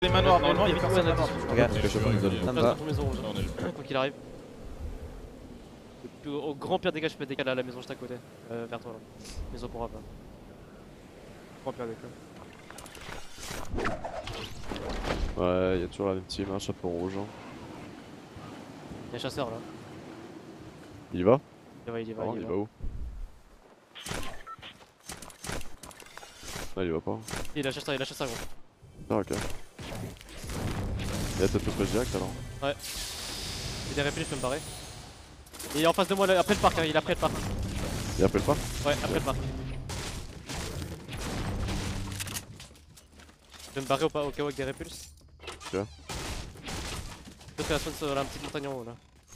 Les manoirs, normalement il y a personne manoir. Regarde, je suis Ça me va. Maison rouge, quoi qu'il arrive. Au grand pire des cas, je peux décaler à la maison juste à côté. Vers toi là. Maison pour Rafa. Grand pire des cas. Ouais, y'a toujours la même team, un chapeau rouge. Hein. Y'a un chasseur là. Il y va? Il va, il y va. Ah, il va où? Ah, il va pas. Il a chasseur gros. Ah, ok. Il a peut-être le près direct alors. Ouais. Il est réplié, je peux me barrer. Il est en face de moi là, après le parc, hein, il est après le parc. Il appelle pas? Ouais, après le parc. Je vais me barrer au cas où avec des répulses. Ok. Peut-être la spawn sur la petite montagne en haut là.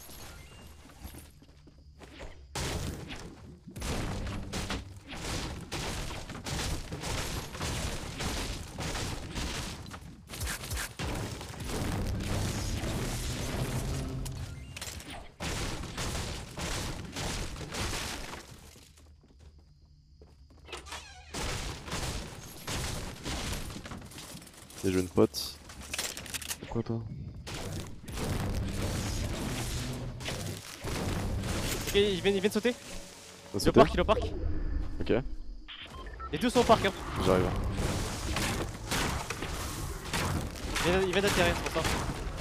Et je une pote. Quoi toi? Ok, il vient de sauter. Il Il est au parc, il est au parc. Ok, Les deux sont au parc hein. j'arrive. Il vient d'atterrir, c'est pour ça.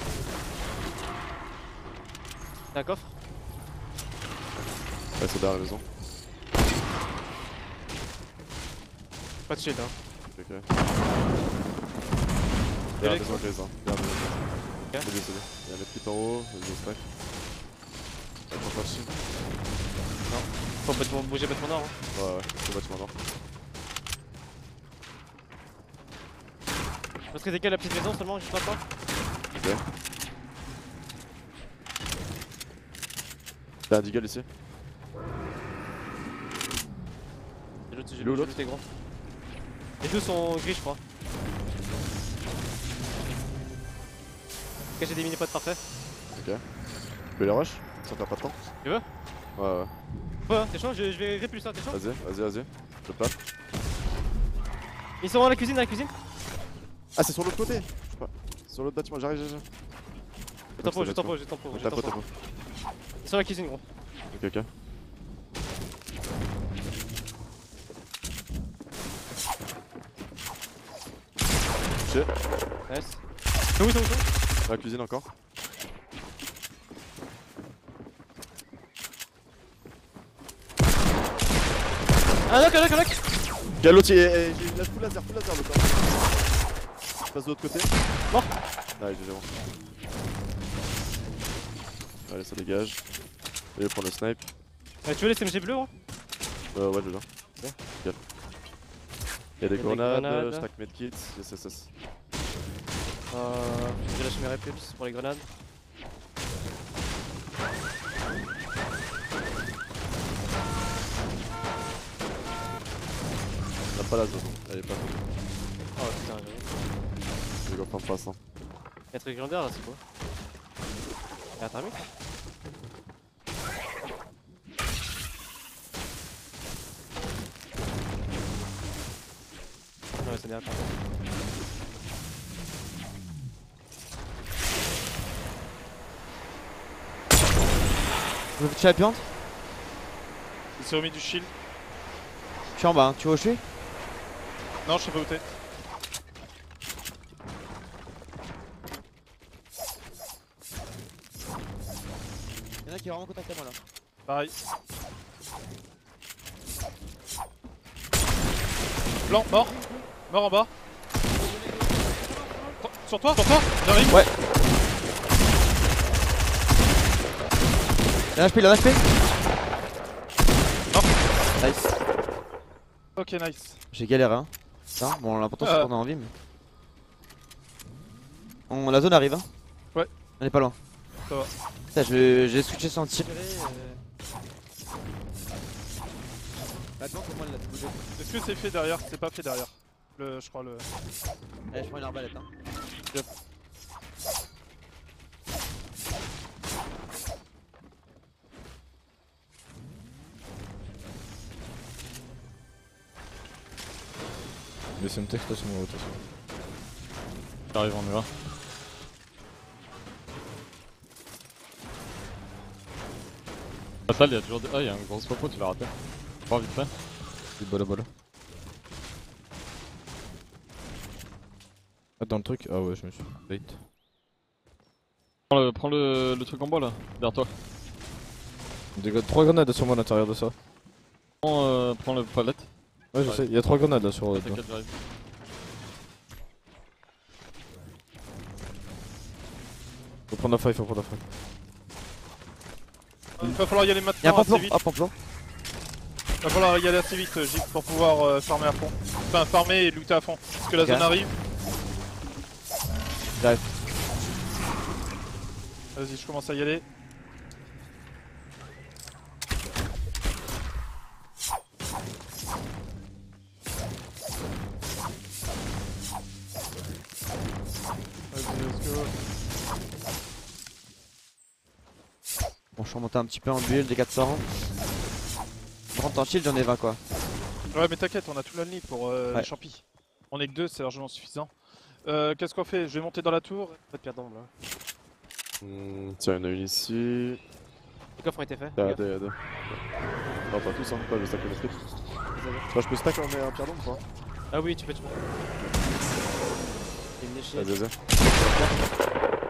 T'as un coffre? Ouais, c'est derrière la maison. Pas de shield hein. Ok, ok. Derrière la maison, Graze. Hein. Derrière la maison. Ok. C'est désolé. Il y a un petite en haut, il y a des stacks. Attends, pas de shield. Faut bouger bâtiment nord hein. Ouais, c'est le bâtiment nord. Parce que décale la petite maison seulement, juste maintenant. Ok. T'as un deagle ici? Et l'autre, Il est où, l'autre? est gros. Les deux sont gris je crois. Ok, j'ai des mini-pods parfait. Ok. Tu peux les rush? Sans faire pas de temps? Tu veux? Ouais, ouais. Ouais, t'es chaud? Je vais répulser ça, t'es chaud? Vas-y. Je plate. Ils sont dans la cuisine, Ah, c'est sur l'autre côté! Je sais pas. Sur l'autre bâtiment, j'arrive. J'ai tempo. Tapo. Ils sont dans la cuisine gros. Ok. Touché. Nice. Ils sont où? Dans la cuisine encore. Un knock. Y'a l'autre, j'ai la full laser l'autre. Je passe de l'autre côté. Mort. Ouais, j'ai bon. Allez, ça dégage. Je vais prendre le snipe. Tu veux les SMG bleus gros? Ouais, je veux bien. Ok. Nickel. Y'a des des grenades, grenades. je stack medkits, yes. J'ai lâché mes répulses pour les grenades. On a pas la zone, elle est pas cool. Oh putain, j'avoue. Je vais pas en face. Hein. Y'a un truc grandeur là, c'est quoi? Y'a un thermique? Non, mais c'est bien. Vous avez touché la piante? Il s'est remis du shield. Je suis en bas, hein. Tu veux où je suis? Non, je sais pas où t'es. Y'en a qui est vraiment contact à moi là. Pareil. Blanc, mort. Mort en bas. Sur toi, j'arrive. Ouais. Il a un HP, Nice. Ok, nice. J'ai galéré hein. Putain, bon l'important c'est qu'on est en vie mais... La zone arrive hein. Ouais. On est pas loin. Ça va. Putain, j'ai switché sans tirer. Attends, comment elle l'a bougé. Est-ce que c'est fait derrière? C'est pas fait derrière. Je crois le. Allez, je prends une arbalète hein. Laissez une texte sur mon rotation. T'arrives, on y va. La salle, y'a toujours des. Ah, y'a un gros popo, tu l'as raté. Pas vite fait. Bola bola. Ah, dans le truc? Ah ouais, je me suis bait. Prends le truc en bas là, derrière toi. Des 3 grenades sur moi à l'intérieur de ça. Prends le palette. Ouais, je sais, il y a 3 grenades là sur. T'inquiète, j'arrive. Faut prendre la faille, faut prendre la faille. Il va falloir y aller Y'a un maintenant assez pamplon, vite. ah pamplon. Il va falloir y aller assez vite, Gip, pour pouvoir farmer à fond. Enfin, farmer et looter à fond. Parce que la Ok. zone arrive. J'arrive. Vas-y, je commence à y aller. Vas-y, let's go. Bon, je suis remonté un petit peu en build, des 400. Je rentre en shield, j'en ai 20 quoi. Ouais, mais t'inquiète, on a tout l'ennemi pour Ouais. les champis. On est que 2, c'est largement suffisant. Qu'est-ce qu'on fait? Je vais monter dans la tour. Pas de pierre d'ombre là. Tiens, il y en a une ici. Les coffres ont été faits. Y'a regarde. deux, y'a deux. Non, pas tous, hein, pas le stack le strip. Toi, je peux stack en un pierre d'ombre ou pas? Ah oui, tu peux. Il me déchire. Vas-y, vas-y.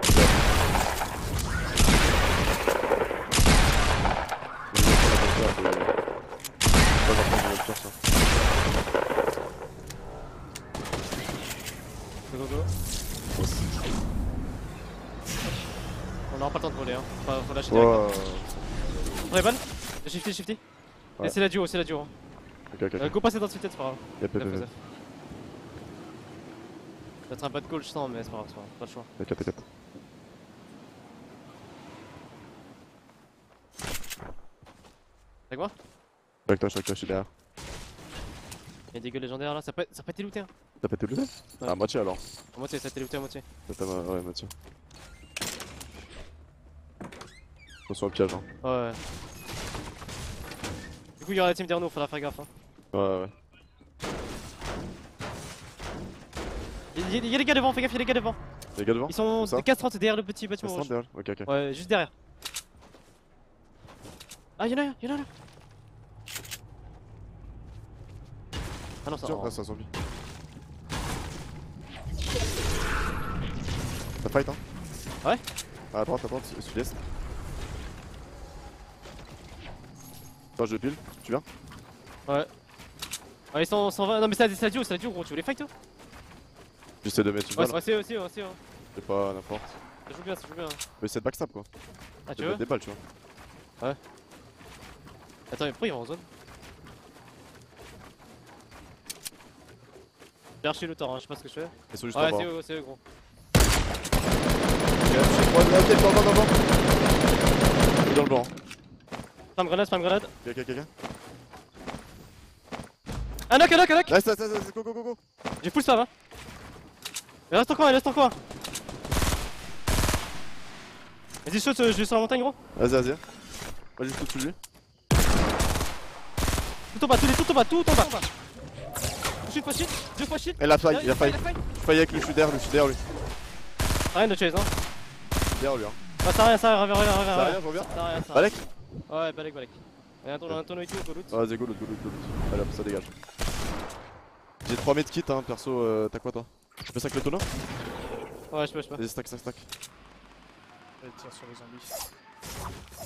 Go, go, go. On aura pas le temps de voler, hein. Faut lâcher direct. Wow. On est bonne? Shifty, shifty. Ouais. Et c'est la duo, c'est la duo. Ok, ok. Go passer dans cette tête, c'est pas grave. Yep, yep, Fais yep. gaffe. Ça va être un pas de call, je sens, mais c'est pas grave, pas le choix. T'inquiète, t'inquiète. Avec moi? Je suis avec toi, je suis derrière. Il y a des gueules légendaires là, ça peut être looté. Hein. T'as pété le dé? Ouais. À moitié alors. À moitié, ça a été looté à moitié. Ouais, moitié. Attention au piège, hein. Ouais. Du coup, il y aura la team derrière nous, faudra faire gaffe. Hein. Ouais, ouais. Il y a les gars devant, fais gaffe, il y a les gars devant. Les gars devant? Ils sont ça 4-30 derrière le petit bâtiment Ça rouge. derrière. Ok, ok. Ouais, juste derrière. Ah, y'en a un, y'en a un là. Ah non, ça Tiens, va. reste un zombie. Ça fight, hein? Ouais. À droite, sud-est. Attends, je pile, tu viens? Ouais, ils sont 120. Non, mais c'est la duo, gros. Tu veux les fight toi? J'essaie de mettre une Ouais, balle. c'est aussi. C'est pas n'importe. Ça joue bien, ça joue bien. Mais c'est de backstab quoi. Ah, tu C'est veux? mettre des balles, tu vois. Attends, mais pourquoi ils vont en zone? J'ai archi le tort, hein, je sais pas ce que je fais. Ils sont juste Ouais, en bas. c'est eux, gros. Ok, j'ai trois grenades, devant. Il est dans le blanc. Spam grenade. Ok. Ah, knock. Nice, go. J'ai full spam, hein. Il reste encore. Vas-y, saute, je vais sur la montagne, gros. Vas-y. Vas-y, tout dessus de lui. Tout en bas. Shield, 2 fois shield. Et il a failli. Je failli avec lui, je suis derrière lui. Rien de chase, hein. Je suis derrière lui, hein. Ah, ça rien, reviens. Ça rien, je reviens. Ça rien. Balek? Ouais, balek. Y'a un tonneau et tout, go loot. Vas-y, go loot. Allez hop, ça dégage. J'ai 3 medkits, hein, perso, t'as quoi toi? Tu peux stack le tonneau? Ouais, je peux. Vas-y, stack. Allez, tire sur les zombies.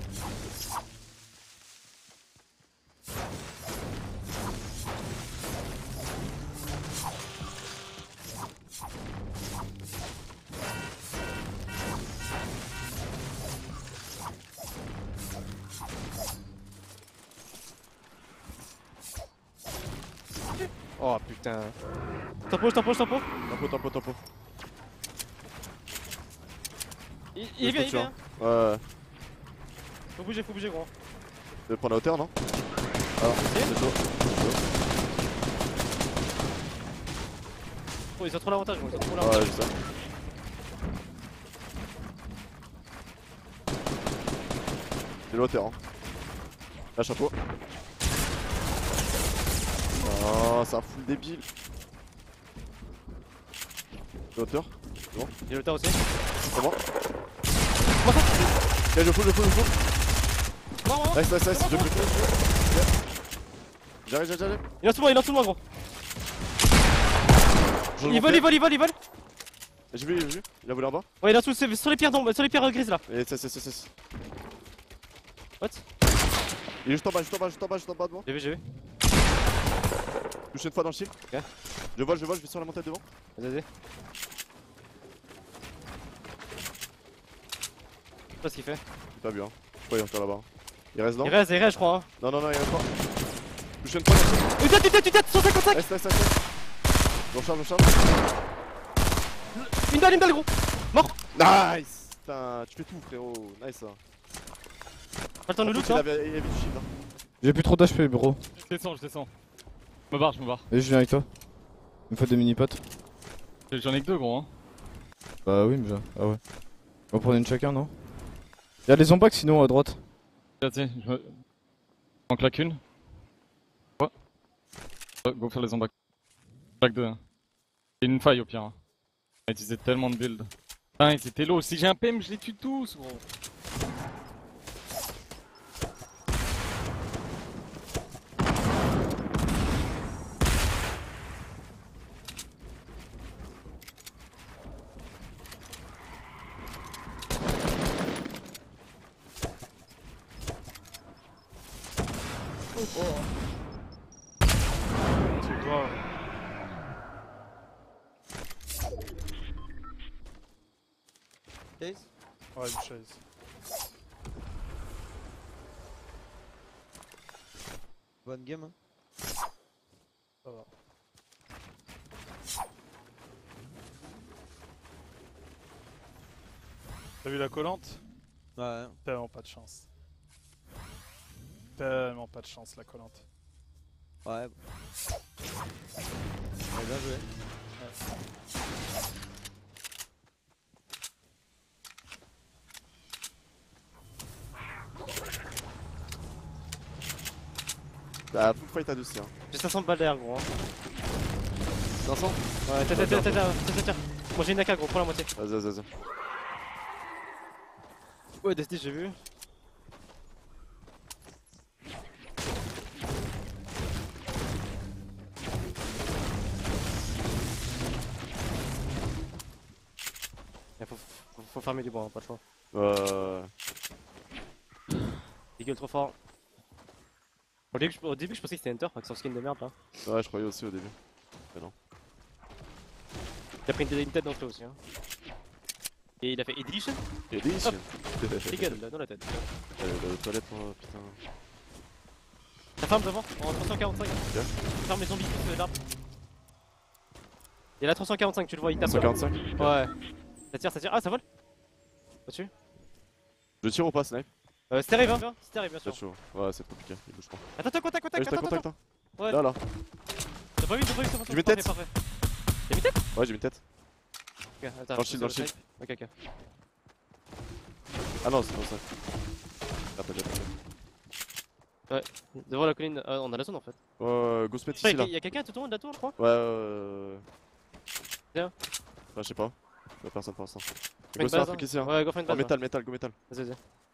Oh putain. Tempo. Tempo. Il est bien. Ouais. Faut bouger, gros. Tu veux prendre la hauteur, non? Ah, c'est chaud. Oh, ils ont trop l'avantage, gros. Ouais, je sais. C'est la hauteur, hein. Là, chapeau. Oh, c'est un full débile. De hauteur. J'ai le tas aussi. C'est bon. Moi ça. Ok, je full. Mort. Nice, je clique. J'arrive. Il lance tout le monde gros. Il vole. J'ai vu, il a volé en bas. Ouais il est sur les pierres d'ombre, sur les pierres grises là. Et c'est. What? Il est juste en bas de moi. J'ai vu. Touche une fois dans le shield. Ok. Je vole, je vais sur la montagne devant. Vas-y. Je sais pas ce qu'il fait. J'ai pas vu hein. Je crois qu'il est encore là-bas. Il reste là. Il reste je crois. Hein. Non, il reste pas. Touche une fois dans le shield. Tu têtes 155. Nice. On charge. Une balle gros. Nice. Putain, tu fais tout frérot. Nice ça. Pas le temps de loot Il hein. avait du shield hein. J'ai plus trop d'HP, bro. Je descends. Je me barre. Et je viens avec toi. Il me faut des mini-potes. J'en ai que 2 gros hein. Bah oui, mais ah ouais. On va prendre une chacun, non? Y'a les zombacs sinon à droite. Tiens, je me... en claque une. Ouais. Go faire les zombacs. Claque 2 hein. Et une faille au pire hein. Ils utilisaient tellement de builds. Putain ils étaient low, si j'ai un PM je les tue tous gros. C'est toi. Case. Ouais, une chaise. Bonne game. Hein. Ça va. T'as vu la collante? Ouais. Tellement pas de chance. Tellement pas de chance la collante. Ouais. Bien joué. Bah, full fight à 2 hein. J'ai 500 balles derrière gros. Hein. 500. Ouais, tiens. Moi j'ai une AK gros, prends la moitié. Vas-y. Ouais, DSD j'ai vu. Faut farmer du bois, hein, pas le choix. Il gueule trop fort. Au début je pensais que c'était Enter avec son skin de merde là. Ouais, je croyais aussi au début. Mais non. Il a pris une tête dans le dos aussi hein. Et il a fait Edition. Et délicieux. Il gueule là, dans la tête. La toilette, oh, putain. La ferme devant, en 345. Ferme les zombies plus l'arbre. Il y a la 345, tu le vois, il tape. 145. Ouais. Ça tire. Ah, ça vole. Au-dessus. Je tire ou pas, snipe? C'était arrivé, hein. C'était arrivé, bien C'est sûr. chaud. Ouais, c'est compliqué, il bouge pas. Attends, contact. Ouais, je contact, hein. Ouais. Là. T'as pas vu, c'est bon. J'ai mis tête. Parfait. T'as mis tête? Ouais, j'ai mis tête. Ok, attends. Dans le shield, snipe. Ok. Ah non, c'est pas ça. Ah, t'as déjà fait. Devant la colline, on a la zone en fait. Go spot ici là. Il y a quelqu'un tout au long de la tour, je crois. Ouais. Tiens. Enfin, je sais pas. Y'a personne pour l'instant. Une Go sur un base, truc hein. ici, hein. Ouais, go faire une Oh, base. métal, go métal. Vas-y.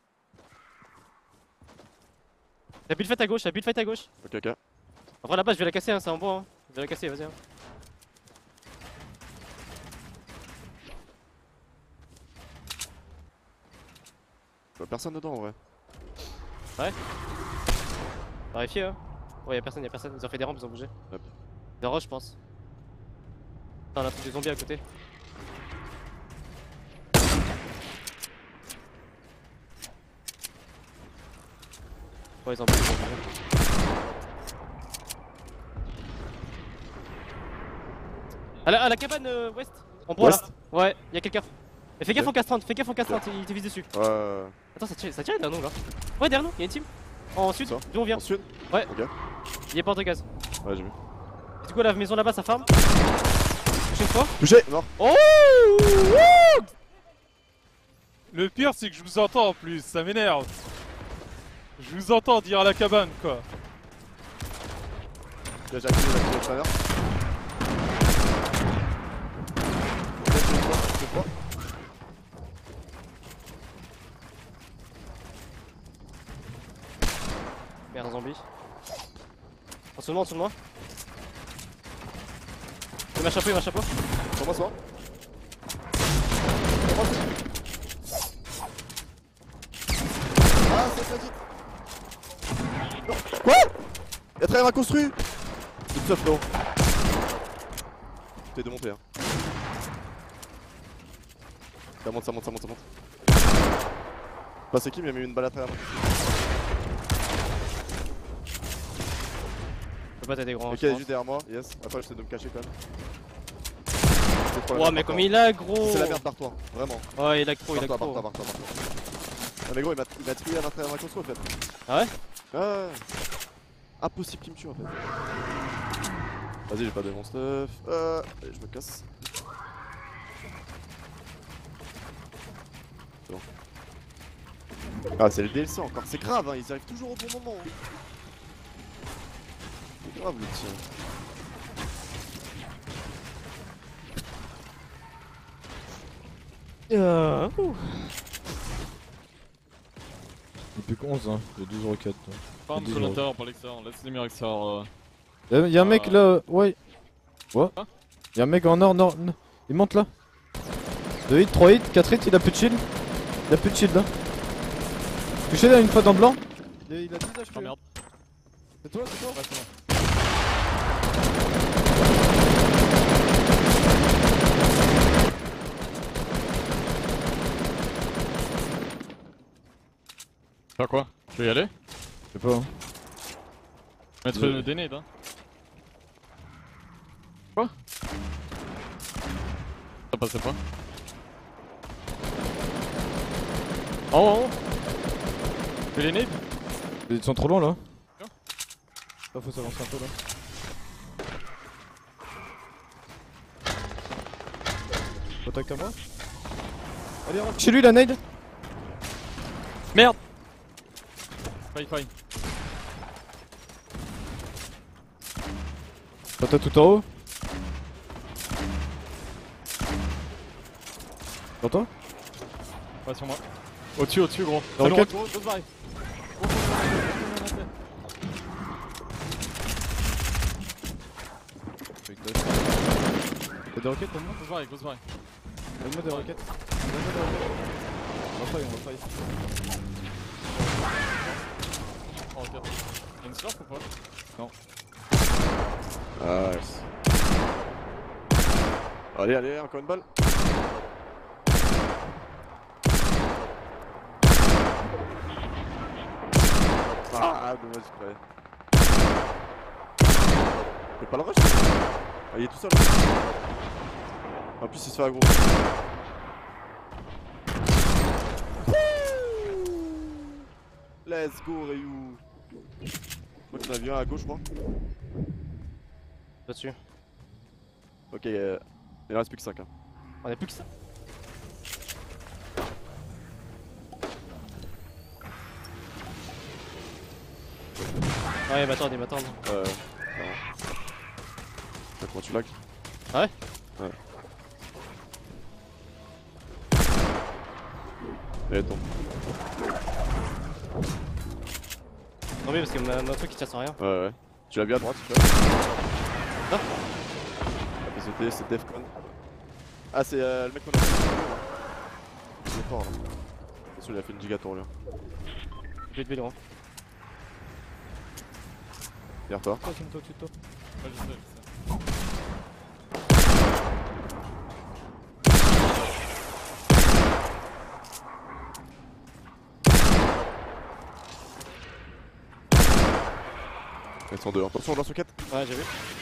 Y'a build fight à gauche. Ok. En vrai, la base, je vais la casser, hein, c'est en bois. Hein. Je vais la casser, vas-y. Hein. Y'a personne dedans en vrai. Vérifier, hein. Ouais, y'a personne. Ils ont fait des rampes, ils ont bougé. Hop. Des roches, je pense. Putain, on a des zombies à côté. Ouais, ils ont bougé. À la cabane ouest. En bois là. Ouest. Ouais, y'a quelqu'un. Mais fais gaffe en castrante, il te vise dessus. Ouais. Attends, ça tire derrière nous là. Ouais, derrière nous, y'a une team. En sud, Ça. d'où on vient. En sud. Ouais. Ok. Il est porte de gaz. Ouais, j'ai vu. Et du coup, la maison là-bas, ça farm. Touché une fois. Touché, mort. Oh! Le pire, c'est que je vous entends en plus, ça m'énerve. Je vous entends dire à la cabane, quoi. J'ai activé le spanner. Sous de moi. Il m'a chapeau, Sur moi, soit. Ah, c'est tragique. Non. Quoi? Y'a très rien construit. C'est tout ça, frérot. T'es démonté, hein. Ça monte. Bah, c'est qui? Il m'a mis une balle à travers moi. Je peux pas t'aider, gros. Ok, il est juste derrière moi, yes. Attends, j'essaie de me cacher quand même. Ouah, mais comme il a, gros. C'est la merde, barre-toi, vraiment. Ouais, il a trop, Barre-toi. Non, mais gros, il m'a tué à l'intérieur de ma construit en fait. Ah ouais? Ouais. Impossible qu'il me tue en fait. Vas-y, j'ai pas de mon stuff. Allez, je me casse. C'est bon. Ah, c'est le DLC encore. C'est grave, hein, ils arrivent toujours au bon moment. Hein. C'est grave le tien. Il est plus que 11, hein. Il y a 12 roquettes. Farm Dis sur donc. l'intérieur pour l'extérieur, laisse les murs extérieurs. Y'a un mec là. Ouais. What? Quoi? Y'a un mec en or, non. Il monte là. 2 hits, 3 hits, 4 hits, il a plus de shield. Il a plus de shield là. Touché là une fois dans le blanc. Il a 10 HP. Oh merde. C'est toi, c'est toi? Ouais, c'est moi. Faire quoi? Je vais y aller? Je sais pas. Hein. Mettre des nades, hein. Quoi? Ça passait pas. Oh. Fais les nades? Ils sont trop loin là. Tiens. Là faut s'avancer un peu là. Contact à moi. Allez rentre. Chez lui la nade. Merde! Faille. T'as tout en haut. Sur toi? Ouais, sur moi. Au-dessus, gros. Dans C'est le long, cap. gros, vaille. Y'a des roquettes pour moi? Grosse vaille. Donne-moi des roquettes. On va fight. Oh, ok. Y'a une slurp ou pas? Nice. Allez, encore une balle. Ah, dommage, je croyais. Je peux pas le rush. Ah, il est tout seul. En plus, il se fait aggro. Let's go, Ryu. Je crois qu'il y en a vu un à gauche, je crois. Là-dessus. Ok, il en reste plus que 5. Hein. On est plus que ça. Ouais, il m'attend. Non. Comment tu lag? Ah ouais? Ouais. Et tombe. Non, mais parce que ma truc il tient sans rien. Ouais. Tu l'as vu à droite, tu l'as? Non. La PCT, c'est Defcon. Ah, c'est le mec qu'on a fait. Il est fort là. Bien sûr, il a fait une gigatour lui. Je vais te gros. Derrière toi. Toi, toi. Ouais, je sais. Ils sont deux. Attention, lance roquette. Ouais, j'ai vu.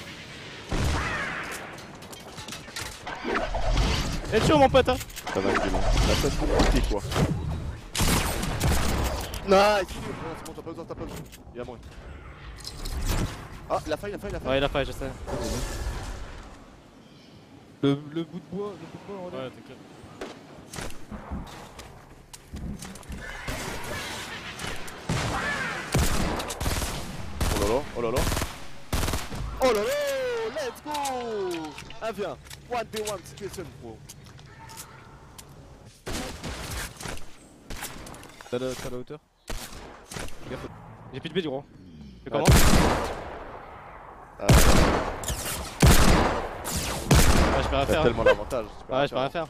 Et chaud, mon pote, hein. Ça va, il est long. La tête compliquée quoi. Nice! C'est bon, t'as pas besoin. Il est à moi. Ah, la faille. Ouais, il a faille, je sais. Le bout de bois, on Ouais, t'inquiète. Oh là là. Let's go! 1v1. 1v1 situation, bro. T'as la hauteur? J'ai plus de build, gros. Tu fais Ouais. comment? Ouais, je peux rien T'as faire. tellement l'avantage. tu peux Ouais, rien je peux rien faire.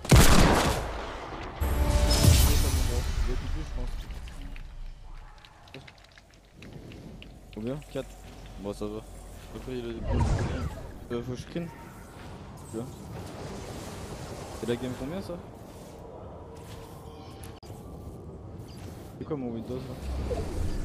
Combien 4. Bon, ça va. Après, il a des faut que je screen. Tu vois. C'est la game combien ça? C'est quoi mon Windows là?